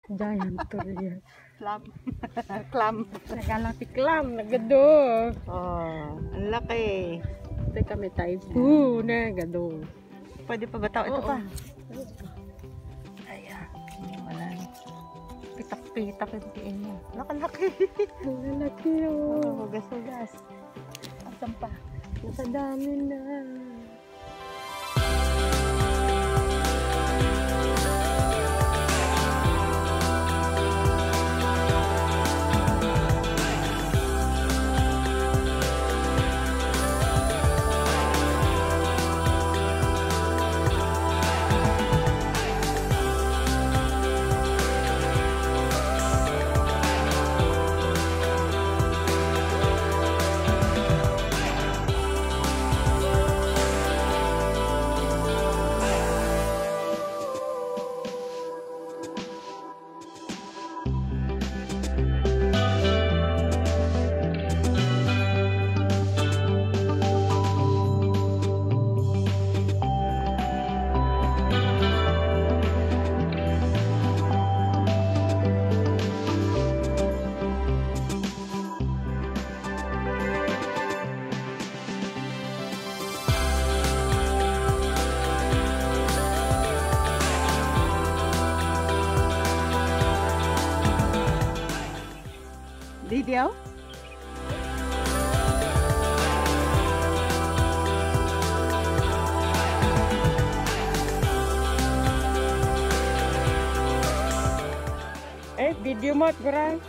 Giant turtle. Clam. Clam. Nagalaki clam, nagado. Oh, ang laki. Teka, may typo. Nagado. Pwede pa ba tao? Ito pa. Ayan. Wala. Pitak-pitak yung tiin niya. Laki-laki. Ang lalaki oh. Hugas-hugas. Asan pa? Nasa dami na. Video? Video mo, kurang.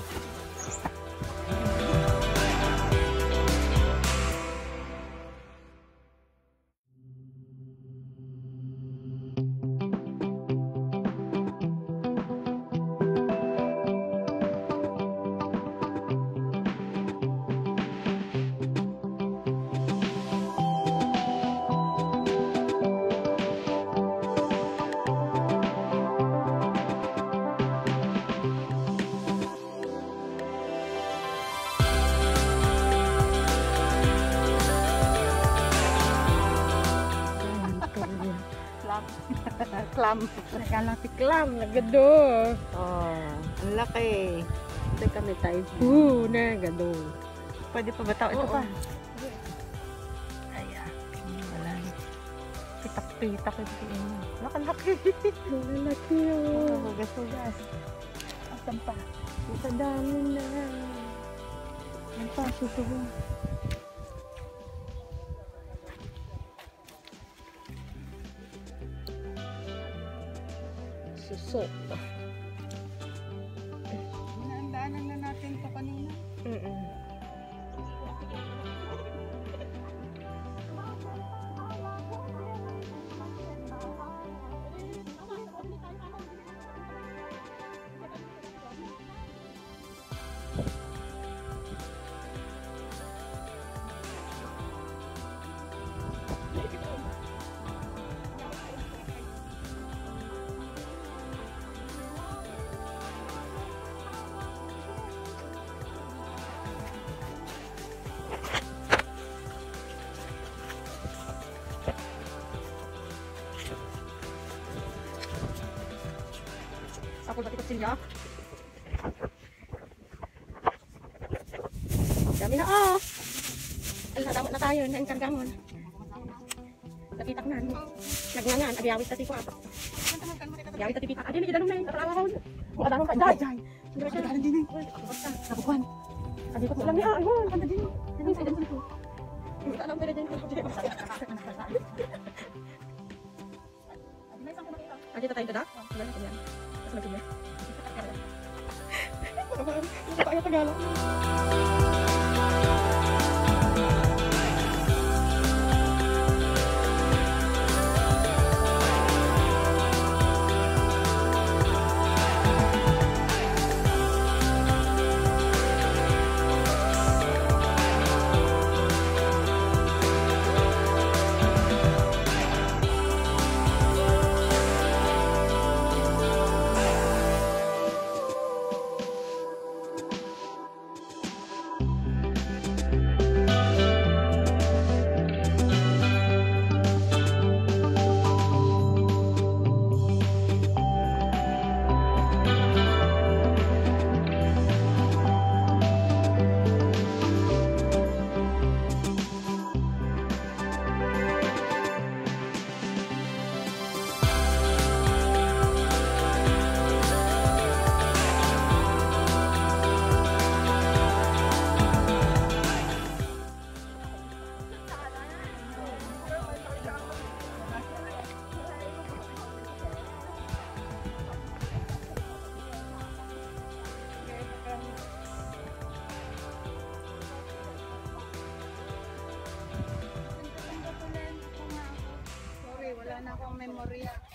Clam. Nagalaki clam, nagado. Oh, ang laki. Teka, may typo. Nagado. Pwede pa ba tao? Ito pa. Ayan. Wala. Pitak-pitak yung tiin niya. Laki-laki. Ang lalaki oh. Hugas-hugas. Asan pa? Nasa dami na. Ayan pa, susubo. Suso. Inaandaanan na natin ito kanina. Ako dati kutsilya. Dami na oh. Dapat na tayo, nainkargamon. Napitak na. Nagngangan, agiyawit tati ko apak. Agiyawit tati pitak. Adi, may gidanong na yun. Natalawa ko. Kung adanong pa, jay. Hindi ba siya nagkalan din eh. Nabukuhan. Adi ko lang niya. Ayun, kanta din. Ano sa idan ko. Hindi ka alam pwede din. Adi, tatayin ka da? Wala na ko yan. Kasi nagsimya. Hindi kaya Tagalog. memorya.